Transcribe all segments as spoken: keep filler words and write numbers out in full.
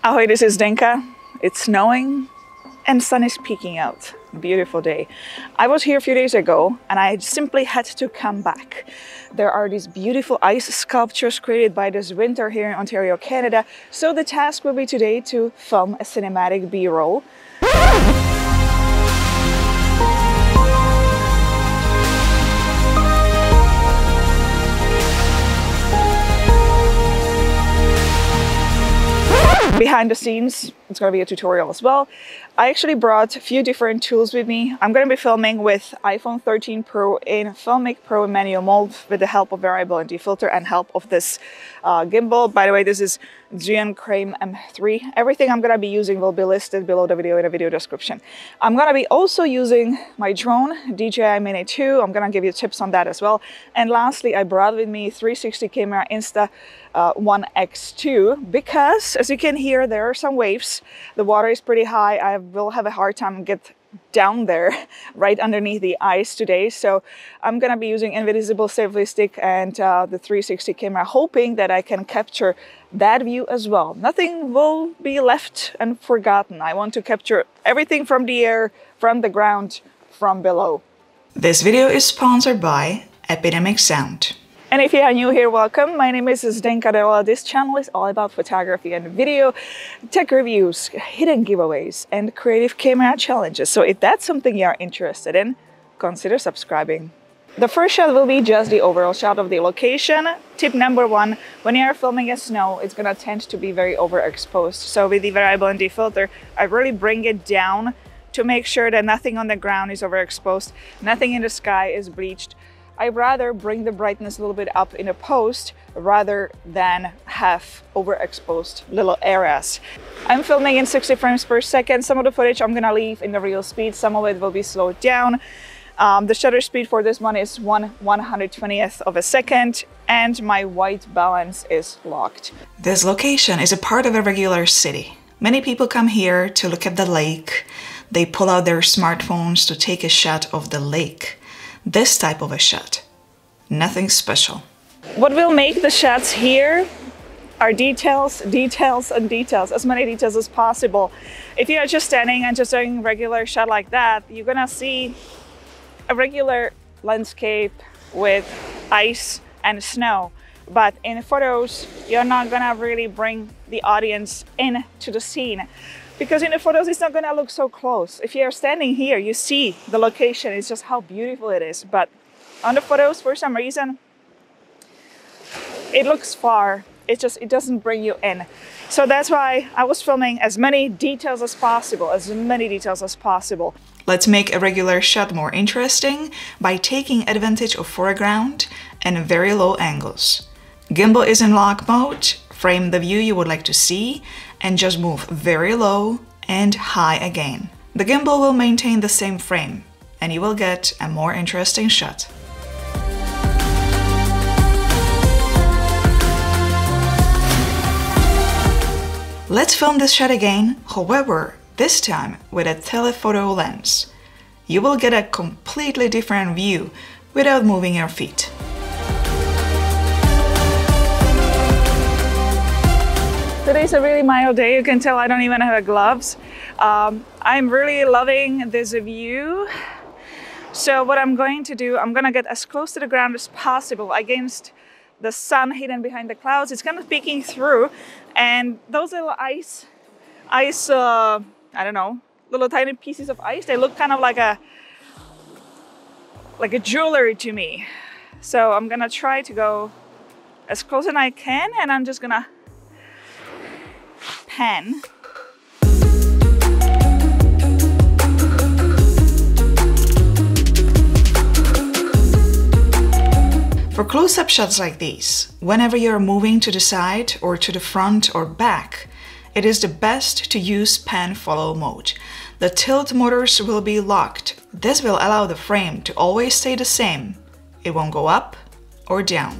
Ahoy, this is Zdenka. It's snowing and sun is peeking out. Beautiful day. I was here a few days ago and I simply had to come back. There are these beautiful ice sculptures created by this winter here in Ontario, Canada. So the task will be today to film a cinematic B-roll. Behind the scenes, it's going to be a tutorial as well. I actually brought a few different tools with me. I'm going to be filming with iPhone thirteen Pro in Filmic Pro manual mode with the help of variable N D filter and help of this uh, gimbal. By the way, this is G N Crane M three. Everything I'm going to be using will be listed below the video in the video description. I'm going to be also using my drone, D J I Mini two. I'm going to give you tips on that as well. And lastly, I brought with me three sixty camera Insta uh, one X two because, as you can hear, there are some waves. The water is pretty high. I will have a hard time get down there right underneath the ice today, so I'm gonna be using Invisible Selfie Stick and uh, the three sixty camera, hoping that I can capture that view as well. Nothing will be left and forgotten. I want to capture everything from the air, from the ground, from below. This video is sponsored by Epidemic Sound. And if you are new here, welcome. My name is Zdenka Derola. This channel is all about photography and video, tech reviews, hidden giveaways, and creative camera challenges. So if that's something you are interested in, consider subscribing. The first shot will be just the overall shot of the location. Tip number one, when you are filming in snow, it's gonna tend to be very overexposed. So with the variable N D filter, I really bring it down to make sure that nothing on the ground is overexposed, nothing in the sky is bleached. I'd rather bring the brightness a little bit up in a post rather than have overexposed little areas. I'm filming in sixty frames per second. Some of the footage I'm gonna leave in the real speed, some of it will be slowed down. Um, the shutter speed for this one is one one hundred twentieth of a second and my white balance is locked. This location is a part of a regular city. Many people come here to look at the lake. They pull out their smartphones to take a shot of the lake. This type of a shot, nothing special. What will make the shots here are details, details, and details, as many details as possible. If you are just standing and just doing a regular shot like that, you're gonna see a regular landscape with ice and snow. But in photos, you're not gonna really bring the audience into the scene. Because in the photos, it's not gonna look so close. If you're standing here, you see the location, it's just how beautiful it is. But on the photos, for some reason, it looks far. It just, it doesn't bring you in. So that's why I was filming as many details as possible, as many details as possible. Let's make a regular shot more interesting by taking advantage of foreground and very low angles. Gimbal is in lock mode. Frame the view you would like to see and just move very low and high again. The gimbal will maintain the same frame and you will get a more interesting shot. Let's film this shot again, however, this time with a telephoto lens. You will get a completely different view without moving your feet. Today's a really mild day. You can tell I don't even have gloves. Um, I'm really loving this view. So what I'm going to do, I'm gonna get as close to the ground as possible against the sun hidden behind the clouds. It's kind of peeking through, and those little ice, ice, uh, I don't know, little tiny pieces of ice, they look kind of like a, like a jewelry to me. So I'm gonna try to go as close as I can, and I'm just gonna pan. For close-up shots like these, whenever you're moving to the side or to the front or back, it is the best to use pan follow mode. The tilt motors will be locked. This will allow the frame to always stay the same. It won't go up or down.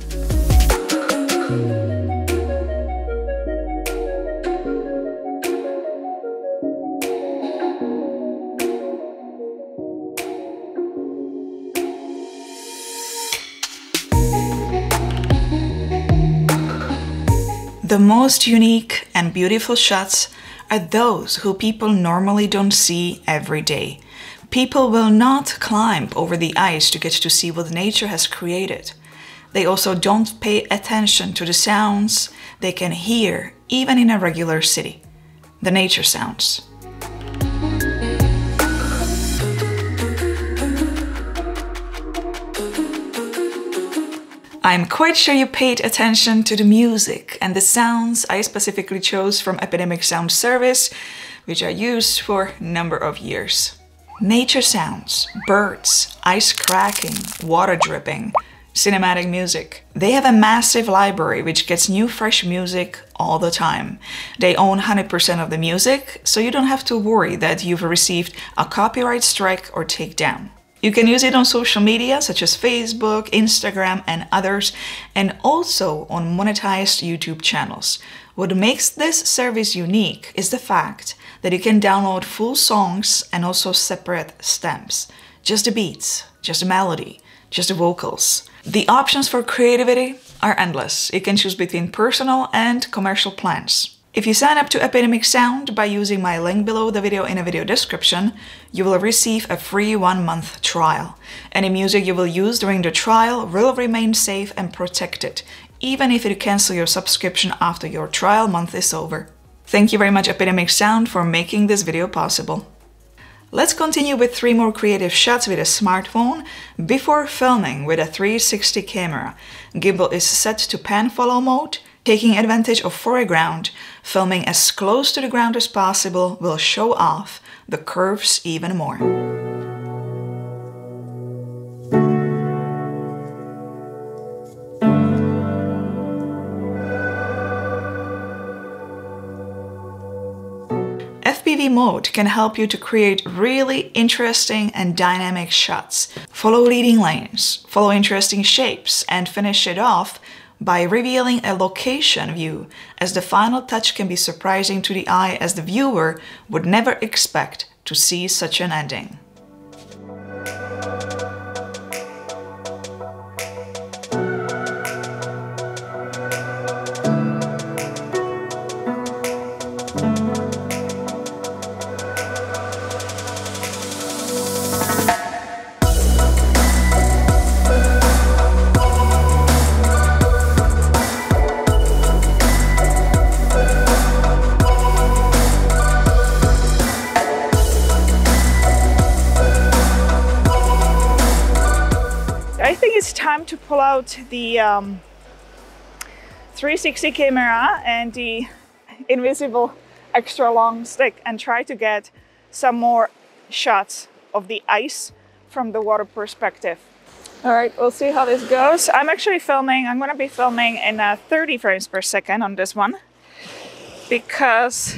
The most unique and beautiful shots are those who people normally don't see every day. People will not climb over the ice to get to see what nature has created. They also don't pay attention to the sounds they can hear even in a regular city, the nature sounds. I'm quite sure you paid attention to the music and the sounds I specifically chose from Epidemic Sound Service, which I used for a number of years. Nature sounds, birds, ice cracking, water dripping, cinematic music. They have a massive library which gets new fresh music all the time. They own one hundred percent of the music, so you don't have to worry that you've received a copyright strike or takedown. You can use it on social media such as Facebook, Instagram and others, and also on monetized YouTube channels. What makes this service unique is the fact that you can download full songs and also separate stems. Just the beats, just the melody, just the vocals. The options for creativity are endless. You can choose between personal and commercial plans. If you sign up to Epidemic Sound by using my link below the video in a video description, you will receive a free one-month trial. Any music you will use during the trial will remain safe and protected, even if you cancel your subscription after your trial month is over. Thank you very much Epidemic Sound for making this video possible. Let's continue with three more creative shots with a smartphone before filming with a three sixty camera. Gimbal is set to pan follow mode. Taking advantage of foreground, filming as close to the ground as possible will show off the curves even more. F P V mode can help you to create really interesting and dynamic shots. Follow leading lanes, follow interesting shapes, and finish it off by revealing a location view, as the final touch can be surprising to the eye, as the viewer would never expect to see such an ending. It's time to pull out the um, three sixty camera and the invisible extra long stick and try to get some more shots of the ice from the water perspective. All right, we'll see how this goes. I'm actually filming, I'm gonna be filming in uh, thirty frames per second on this one because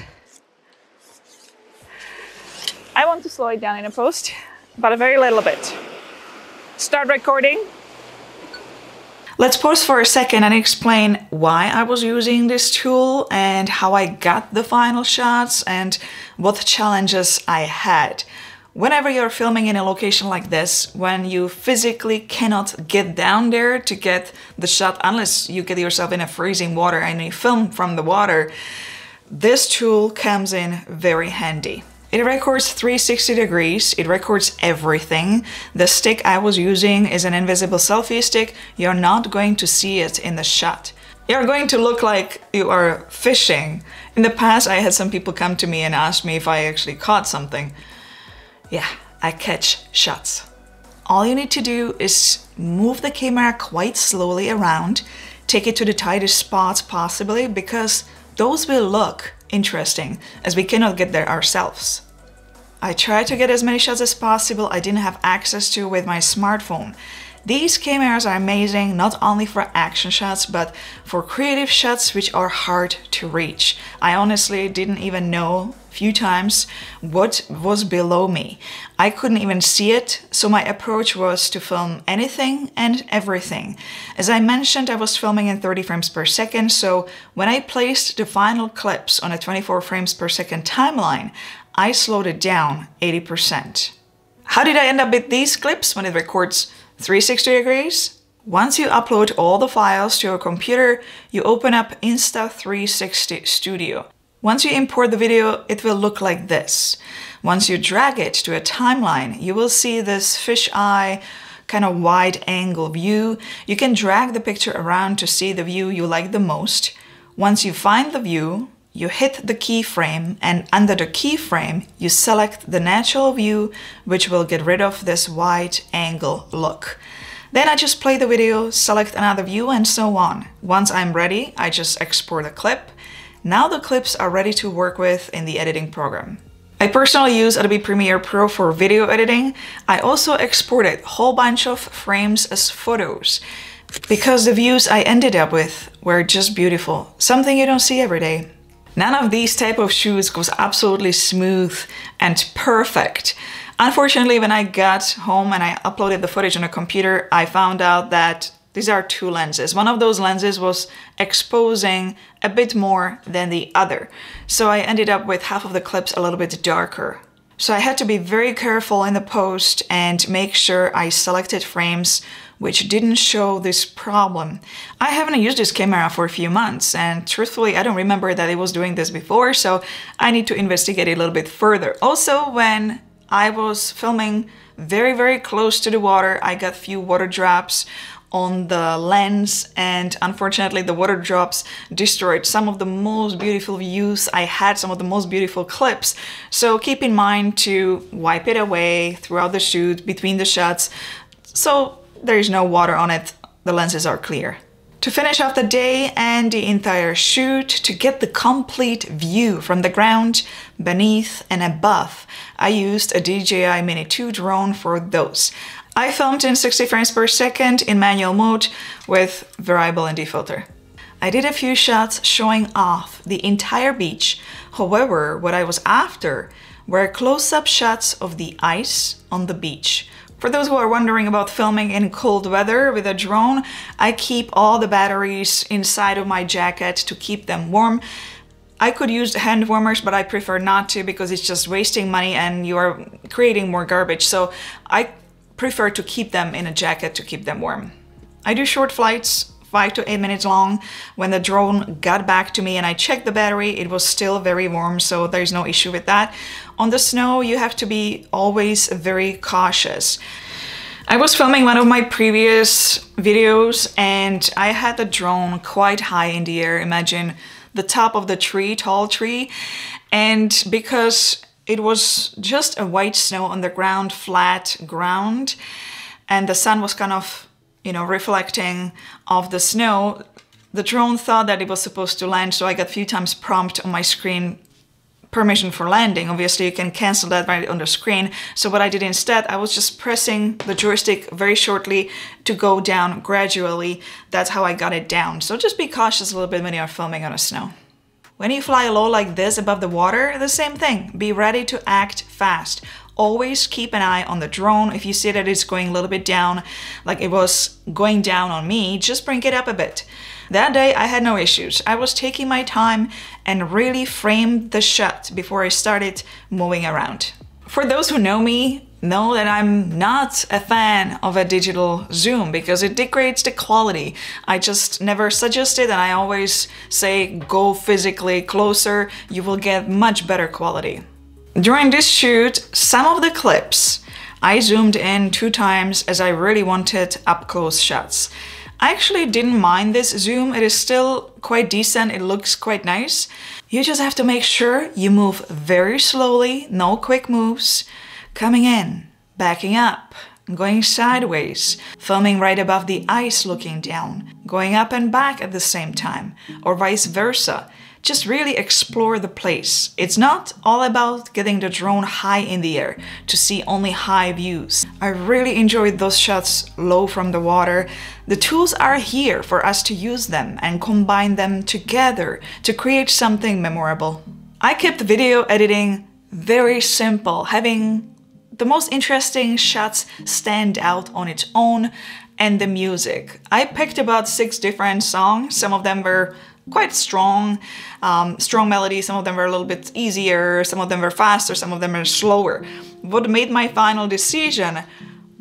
I want to slow it down in a post, but a very little bit. Start recording. Let's pause for a second and explain why I was using this tool and how I got the final shots and what challenges I had. Whenever you're filming in a location like this, when you physically cannot get down there to get the shot, unless you get yourself in a freezing water and you film from the water, this tool comes in very handy. It records three sixty degrees, it records everything. The stick I was using is an invisible selfie stick. You're not going to see it in the shot. You're going to look like you are fishing. In the past, I had some people come to me and ask me if I actually caught something. Yeah, I catch shots. All you need to do is move the camera quite slowly around, take it to the tightest spots possibly, because those will look interesting, as we cannot get there ourselves. I tried to get as many shots as possible I didn't have access to with my smartphone. These cameras are amazing not only for action shots, but for creative shots which are hard to reach. I honestly didn't even know a few times what was below me. I couldn't even see it, so my approach was to film anything and everything. As I mentioned, I was filming in thirty frames per second, so when I placed the final clips on a twenty-four frames per second timeline, I slowed it down eighty percent. How did I end up with these clips when it records three sixty degrees? Once you upload all the files to your computer, you open up Insta three sixty Studio. Once you import the video, it will look like this. Once you drag it to a timeline, you will see this fisheye kind of wide angle view. You can drag the picture around to see the view you like the most. Once you find the view, you hit the keyframe, and under the keyframe, you select the natural view, which will get rid of this wide angle look. Then I just play the video, select another view, and so on. Once I'm ready, I just export a clip. Now the clips are ready to work with in the editing program. I personally use Adobe Premiere Pro for video editing. I also exported a whole bunch of frames as photos because the views I ended up with were just beautiful, something you don't see every day. None of these type of shoots was absolutely smooth and perfect. Unfortunately, when I got home and I uploaded the footage on a computer, I found out that these are two lenses. One of those lenses was exposing a bit more than the other. So I ended up with half of the clips a little bit darker. So I had to be very careful in the post and make sure I selected frames which didn't show this problem. I haven't used this camera for a few months, and truthfully, I don't remember that it was doing this before, so I need to investigate it a little bit further. Also, when I was filming very, very close to the water, I got few water drops on the lens, and unfortunately the water drops destroyed some of the most beautiful views I had, some of the most beautiful clips. So keep in mind to wipe it away throughout the shoot, between the shots, so there is no water on it, the lenses are clear. To finish off the day and the entire shoot, to get the complete view from the ground, beneath and above, I used a D J I Mini two drone for those. I filmed in sixty frames per second in manual mode with variable N D filter. I did a few shots showing off the entire beach. However, what I was after were close-up shots of the ice on the beach. For those who are wondering about filming in cold weather with a drone, I keep all the batteries inside of my jacket to keep them warm. I could use hand warmers, but I prefer not to because it's just wasting money and you are creating more garbage. So I prefer to keep them in a jacket to keep them warm. I do short flights, five to eight minutes long. When the drone got back to me and I checked the battery, it was still very warm, so there's no issue with that. On the snow, you have to be always very cautious. I was filming one of my previous videos and I had the drone quite high in the air. Imagine the top of the tree, tall tree. And because it was just a white snow on the ground, flat ground, and the sun was kind of, you know, reflecting off the snow, the drone thought that it was supposed to land, so I got a few times prompt on my screen, permission for landing. Obviously, you can cancel that right on the screen. So what I did instead, I was just pressing the joystick very shortly to go down gradually. That's how I got it down. So just be cautious a little bit when you're filming on the snow. When you fly low like this above the water, the same thing. Be ready to act fast. Always keep an eye on the drone. If you see that it's going a little bit down, like it was going down on me, just bring it up a bit. That day I had no issues. I was taking my time and really framed the shot before I started moving around. For those who know me, know that I'm not a fan of a digital zoom because it degrades the quality. I just never suggest it, and I always say go physically closer, you will get much better quality. During this shoot, some of the clips I zoomed in two times as I really wanted up-close shots. I actually didn't mind this zoom, it is still quite decent, it looks quite nice. You just have to make sure you move very slowly, no quick moves, coming in, backing up, going sideways, filming right above the ice looking down, going up and back at the same time, or vice versa. Just really explore the place. It's not all about getting the drone high in the air to see only high views. I really enjoyed those shots low from the water. The tools are here for us to use them and combine them together to create something memorable. I kept video editing very simple, having the most interesting shots stand out on its own, and the music. I picked about six different songs. Some of them were quite strong, um, strong melodies. Some of them were a little bit easier, some of them were faster, some of them were slower. What made my final decision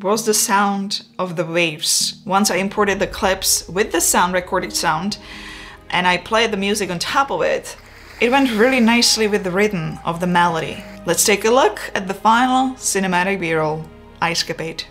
was the sound of the waves. Once I imported the clips with the sound, recorded sound, and I played the music on top of it, it went really nicely with the rhythm of the melody. Let's take a look at the final cinematic b-roll, Icecapade.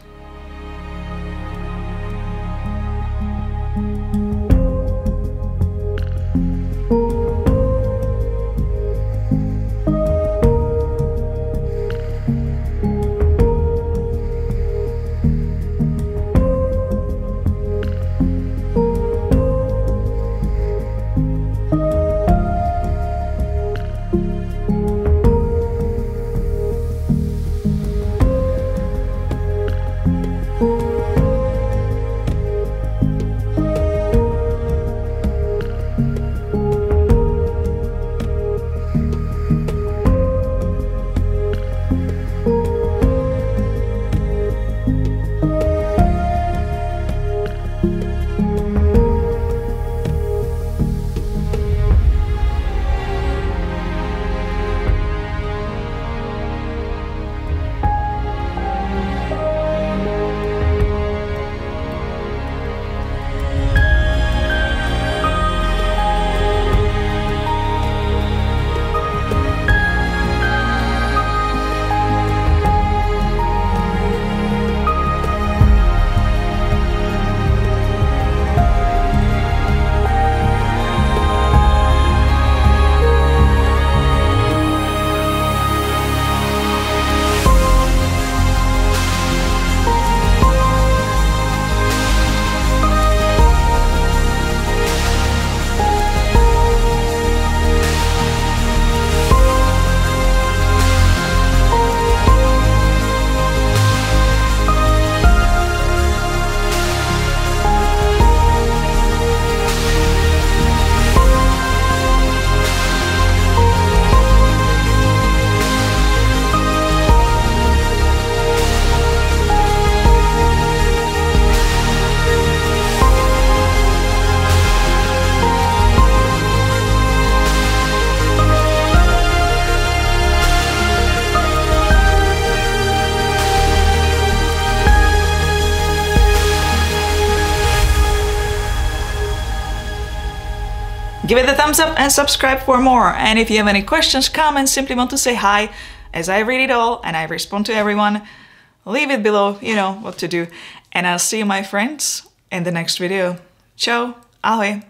Give it a thumbs up and subscribe for more. And if you have any questions, comments, simply want to say hi, as I read it all and I respond to everyone, leave it below, you know what to do. And I'll see you, my friends, in the next video. Ciao, ahoj.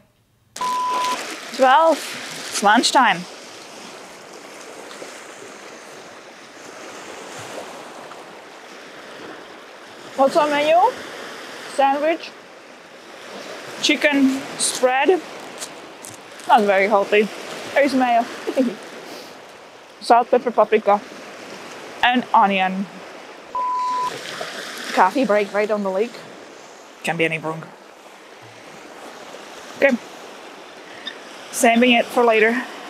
twelve, it's lunchtime. What's on menu? Sandwich, chicken spread. Not very healthy. There's mayo. Salt, pepper, paprika, and onion. Coffee break right on the lake. Can't be any wrong. Okay. Saving it for later.